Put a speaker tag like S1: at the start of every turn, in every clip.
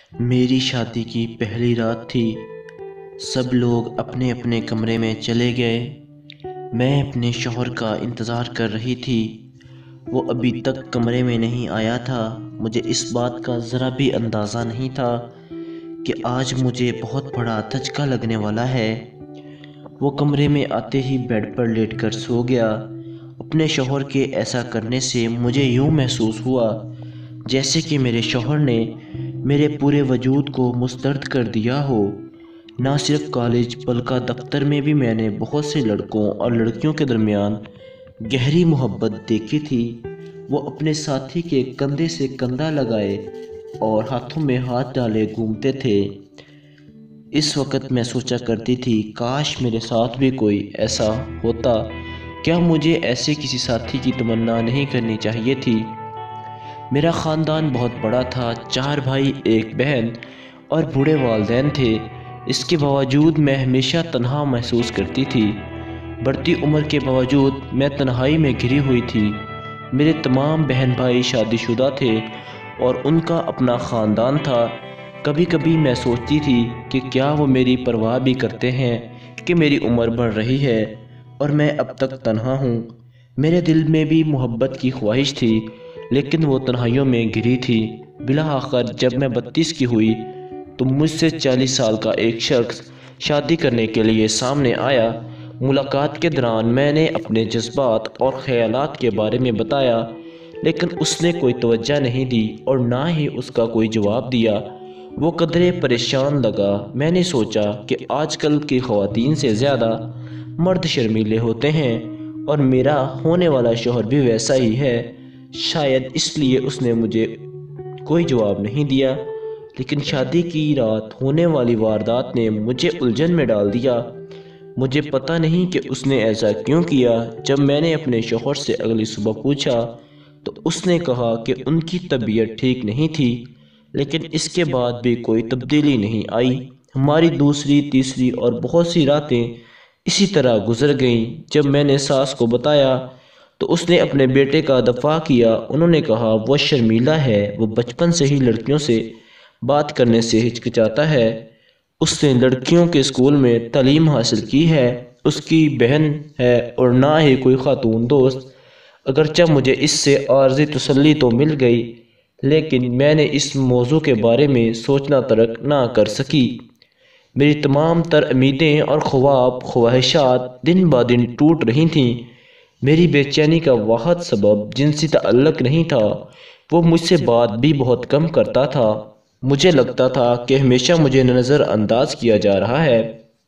S1: میری شادی کی پہلی رات تھی۔ سب لوگ اپنے اپنے کمرے میں چلے گئے۔ میں اپنے شوہر کا انتظار کر رہی تھی۔ وہ ابھی تک کمرے میں نہیں آیا تھا۔ مجھے اس بات کا ذرا بھی اندازہ نہیں تھا کہ آج مجھے بہت بڑا دھچکا لگنے والا ہے۔ وہ کمرے میں آتے ہی بیڈ پر لیٹ کر سو گیا۔ اپنے شوہر کے ایسا کرنے سے مجھے یوں محسوس ہوا جیسے کہ میرے شوہر نے میرے پورے وجود کو مسترد کر دیا ہو۔ نہ صرف کالج بلکہ دفتر میں بھی میں نے بہت سے لڑکوں اور لڑکیوں کے درمیان گہری محبت دیکھی تھی۔ وہ اپنے ساتھی کے کندھے سے کندھا لگائے اور ہاتھوں میں ہاتھ ڈالے گھومتے تھے۔ اس وقت میں سوچا کرتی تھی کاش میرے ساتھ بھی کوئی ایسا ہوتا۔ کیا مجھے ایسے کسی ساتھی کی تمنا نہیں کرنی چاہیے تھی؟ میرا خاندان بہت بڑا تھا، 4 بھائی، 1 بہن اور بوڑھے والدین تھے۔ اس کے باوجود میں ہمیشہ تنہا محسوس کرتی تھی۔ بڑھتی عمر کے باوجود میں تنہائی میں گھری ہوئی تھی۔ میرے تمام بہن بھائی شادی شدہ تھے اور ان کا اپنا خاندان تھا۔ کبھی کبھی میں سوچتی تھی کہ کیا وہ میری پرواہ بھی کرتے ہیں کہ میری عمر بڑھ رہی ہے اور میں اب تک تنہا ہوں۔ میرے دل میں بھی محبت کی خواہش تھی، لیکن وہ تنہائیوں میں گھری تھی۔ بالآخر جب میں 32 کی ہوئی تو مجھ سے 40 سال کا ایک شخص شادی کرنے کے لیے سامنے آیا۔ ملاقات کے دوران میں نے اپنے جذبات اور خیالات کے بارے میں بتایا، لیکن اس نے کوئی توجہ نہیں دی اور نہ ہی اس کا کوئی جواب دیا۔ وہ قدرے پریشان لگا۔ میں نے سوچا کہ آج کل کی خواتین سے زیادہ مرد شرمیلے ہوتے ہیں اور میرا ہونے والا شوہر بھی ویسا ہی ہے۔ شاید اس لیے اس نے مجھے کوئی جواب نہیں دیا، لیکن شادی کی رات ہونے والی واردات نے مجھے الجھن میں ڈال دیا۔ مجھے پتہ نہیں کہ اس نے ایسا کیوں کیا۔ جب میں نے اپنے شوہر سے اگلی صبح پوچھا تو اس نے کہا کہ ان کی طبیعت ٹھیک نہیں تھی، لیکن اس کے بعد بھی کوئی تبدیلی نہیں آئی۔ ہماری دوسری، تیسری اور بہت سی راتیں اسی طرح گزر گئیں۔ جب میں نے ساس کو بتایا تو اس نے اپنے بیٹے کا دفاع کیا۔ انہوں نے کہا وہ شرمیلا ہے، وہ بچپن سے ہی لڑکیوں سے بات کرنے سے ہچکچاتا ہے، اس نے لڑکیوں کے اسکول میں تعلیم حاصل کی ہے، اس کی بہن ہے اور نہ ہی کوئی خاتون دوست۔ اگرچہ مجھے اس سے عارضی تسلی تو مل گئی، لیکن میں نے اس موضوع کے بارے میں سوچنا ترک نہ کر سکی۔ میری تمام تر امیدیں اور خواب خواہشات دن بہ دن ٹوٹ رہی تھیں۔ میری بے چینی کا واحد سبب جنسی تعلق نہیں تھا، وہ مجھ سے بات بھی بہت کم کرتا تھا۔ مجھے لگتا تھا کہ ہمیشہ مجھے نظر انداز کیا جا رہا ہے۔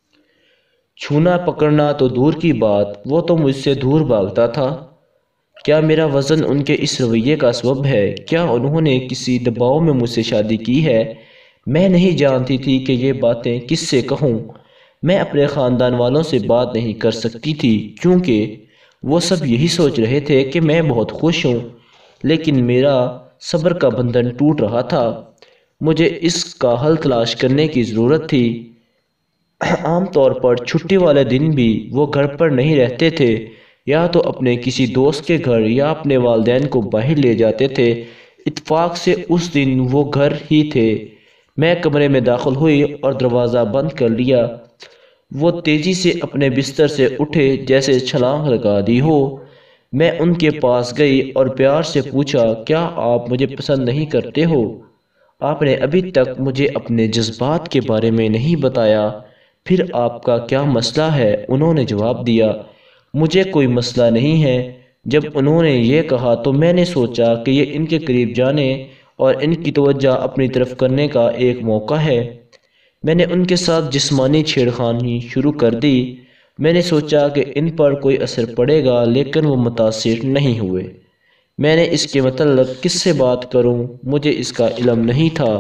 S1: چھونا پکڑنا تو دور کی بات، وہ تو مجھ سے دور بھاگتا تھا۔ کیا میرا وژن ان کے اس رویے کا سبب ہے؟ کیا انہوں نے کسی دباؤ میں مجھ سے شادی کی ہے؟ میں نہیں جانتی تھی کہ یہ باتیں کس سے کہوں۔ میں اپنے خاندان والوں سے بات نہیں کر سکتی تھی کیونکہ وہ سب یہی سوچ رہے تھے کہ میں بہت خوش ہوں، لیکن میرا صبر کا بندھن ٹوٹ رہا تھا۔ مجھے اس کا حل تلاش کرنے کی ضرورت تھی۔ عام طور پر چھٹی والے دن بھی وہ گھر پر نہیں رہتے تھے، یا تو اپنے کسی دوست کے گھر یا اپنے والدین کو باہر لے جاتے تھے۔ اتفاق سے اس دن وہ گھر ہی تھے۔ میں کمرے میں داخل ہوئی اور دروازہ بند کر لیا۔ وہ تیزی سے اپنے بستر سے اٹھے جیسے چھلانگ لگا دی ہو۔ میں ان کے پاس گئی اور پیار سے پوچھا، کیا آپ مجھے پسند نہیں کرتے ہو؟ آپ نے ابھی تک مجھے اپنے جذبات کے بارے میں نہیں بتایا، پھر آپ کا کیا مسئلہ ہے؟ انہوں نے جواب دیا، مجھے کوئی مسئلہ نہیں ہے۔ جب انہوں نے یہ کہا تو میں نے سوچا کہ یہ ان کے قریب جانے اور ان کی توجہ اپنی طرف کرنے کا ایک موقع ہے۔ میں نے ان کے ساتھ جسمانی چھیڑخانی شروع کر دی۔ میں نے سوچا کہ ان پر کوئی اثر پڑے گا، لیکن وہ متاثر نہیں ہوئے۔ میں نے اس کے متعلق کس سے بات کروں؟ مجھے اس کا علم نہیں تھا،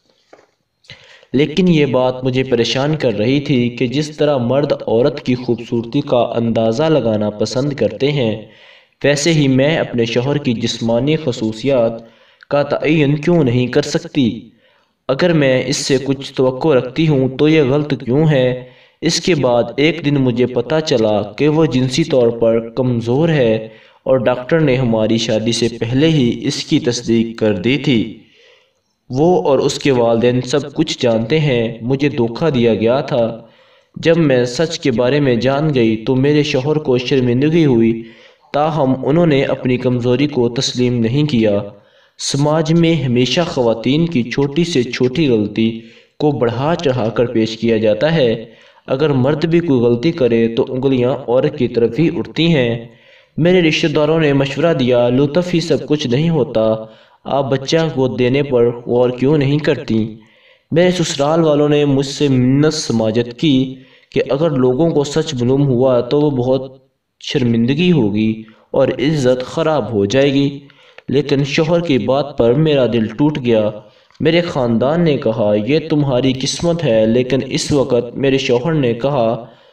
S1: لیکن یہ بات مجھے پریشان کر رہی تھی کہ جس طرح مرد عورت کی خوبصورتی کا اندازہ لگانا پسند کرتے ہیں، ویسے ہی میں اپنے شوہر کی جسمانی خصوصیات کا تعین کیوں نہیں کر سکتی؟ اگر میں اس سے کچھ توقع رکھتی ہوں تو یہ غلط کیوں ہے؟ اس کے بعد ایک دن مجھے پتہ چلا کہ وہ جنسی طور پر کمزور ہے اور ڈاکٹر نے ہماری شادی سے پہلے ہی اس کی تصدیق کر دی تھی۔ وہ اور اس کے والدین سب کچھ جانتے ہیں۔ مجھے دھوکہ دیا گیا تھا۔ جب میں سچ کے بارے میں جان گئی تو میرے شوہر کو شرمندگی ہوئی، تاہم انہوں نے اپنی کمزوری کو تسلیم نہیں کیا۔ سماج میں ہمیشہ خواتین کی چھوٹی سے چھوٹی غلطی کو بڑھا چڑھا کر پیش کیا جاتا ہے۔ اگر مرد بھی کوئی غلطی کرے تو انگلیاں عورت کی طرف ہی اٹھتی ہیں۔ میرے رشتہ داروں نے مشورہ دیا، لطف ہی سب کچھ نہیں ہوتا، آپ بچہ گود دینے پر غور کیوں نہیں کرتی؟ میرے سسرال والوں نے مجھ سے منت سماجت کی کہ اگر لوگوں کو سچ معلوم ہوا تو وہ بہت شرمندگی ہوگی اور عزت خراب ہو جائے گی، لیکن شوہر کی بات پر میرا دل ٹوٹ گیا۔ میرے خاندان نے کہا یہ تمہاری قسمت ہے، لیکن اس وقت میرے شوہر نے کہا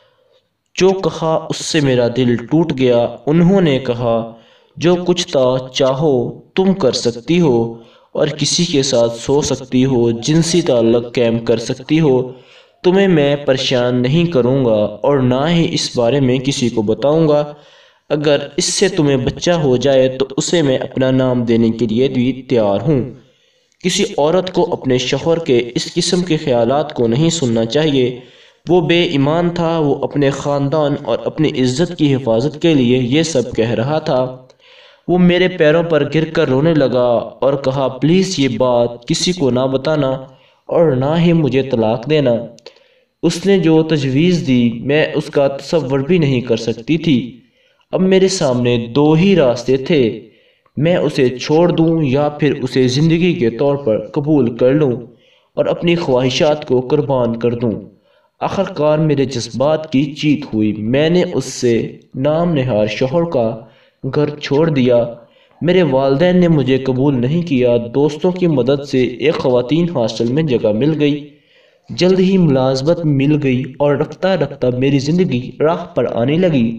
S1: جو کہا اس سے میرا دل ٹوٹ گیا۔ انہوں نے کہا جو کچھ چاہو تم کر سکتی ہو اور کسی کے ساتھ سو سکتی ہو، جنسی تعلق قائم کر سکتی ہو، تمہیں میں پریشان نہیں کروں گا اور نہ ہی اس بارے میں کسی کو بتاؤں گا۔ اگر اس سے تمہیں بچہ ہو جائے تو اسے میں اپنا نام دینے کے لیے بھی تیار ہوں۔ کسی عورت کو اپنے شوہر کے اس قسم کے خیالات کو نہیں سننا چاہیے۔ وہ بے ایمان تھا، وہ اپنے خاندان اور اپنی عزت کی حفاظت کے لیے یہ سب کہہ رہا تھا۔ وہ میرے پیروں پر گر کر رونے لگا اور کہا پلیز یہ بات کسی کو نہ بتانا اور نہ ہی مجھے طلاق دینا۔ اس نے جو تجویز دی میں اس کا تصور بھی نہیں کر سکتی تھی۔ اب میرے سامنے دو ہی راستے تھے، میں اسے چھوڑ دوں یا پھر اسے زندگی کے طور پر قبول کر لوں اور اپنی خواہشات کو قربان کر دوں۔ آخر کار میرے جذبات کی جیت ہوئی، میں نے اس سے نام نہاد شوہر کا گھر چھوڑ دیا۔ میرے والدین نے مجھے قبول نہیں کیا۔ دوستوں کی مدد سے ایک خواتین ہاسٹل میں جگہ مل گئی، جلد ہی ملازمت مل گئی اور رفتہ رفتہ میری زندگی راہ پر آنے لگی۔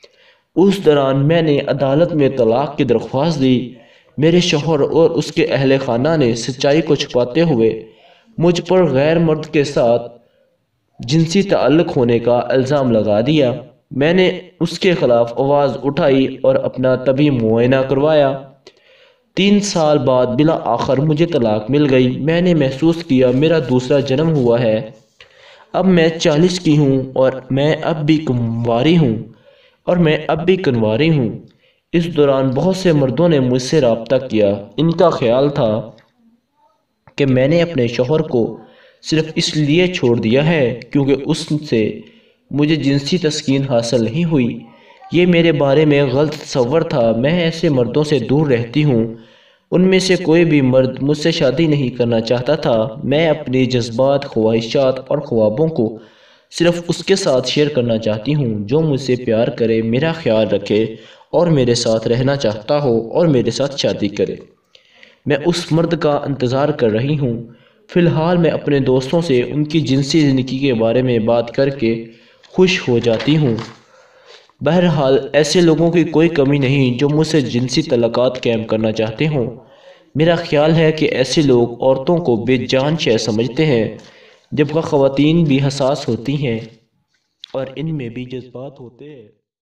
S1: اس دوران میں نے عدالت میں طلاق کی درخواست دی۔ میرے شوہر اور اس کے اہل خانہ نے سچائی کو چھپاتے ہوئے مجھ پر غیر مرد کے ساتھ جنسی تعلق ہونے کا الزام لگا دیا۔ میں نے اس کے خلاف آواز اٹھائی اور اپنا طبی معائنہ کروایا۔ 3 سال بعد بالآخر مجھے طلاق مل گئی۔ میں نے محسوس کیا میرا دوسرا جنم ہوا ہے۔ اب میں 40 کی ہوں اور میں اب بھی کنواری ہوں۔ اس دوران بہت سے مردوں نے مجھ سے رابطہ کیا۔ ان کا خیال تھا کہ میں نے اپنے شوہر کو صرف اس لیے چھوڑ دیا ہے کیونکہ اس سے مجھے جنسی تسکین حاصل نہیں ہوئی۔ یہ میرے بارے میں غلط تصور تھا۔ میں ایسے مردوں سے دور رہتی ہوں۔ ان میں سے کوئی بھی مرد مجھ سے شادی نہیں کرنا چاہتا تھا۔ میں اپنی جذبات، خواہشات اور خوابوں کو صرف اس کے ساتھ شیئر کرنا چاہتی ہوں جو مجھ سے پیار کرے، میرا خیال رکھے اور میرے ساتھ رہنا چاہتا ہو اور میرے ساتھ شادی کرے۔ میں اس مرد کا انتظار کر رہی ہوں۔ فی الحال میں اپنے دوستوں سے ان کی جنسی زندگی کے بارے میں بات کر کے خوش ہو جاتی ہوں۔ بہرحال ایسے لوگوں کی کوئی کمی نہیں جو مجھ سے جنسی تعلقات قائم کرنا چاہتے ہوں۔ میرا خیال ہے کہ ایسے لوگ عورتوں کو بے جان شے سمجھتے ہیں، جبکہ خواتین بھی حساس ہوتی ہیں اور ان میں بھی جذبات ہوتے ہیں۔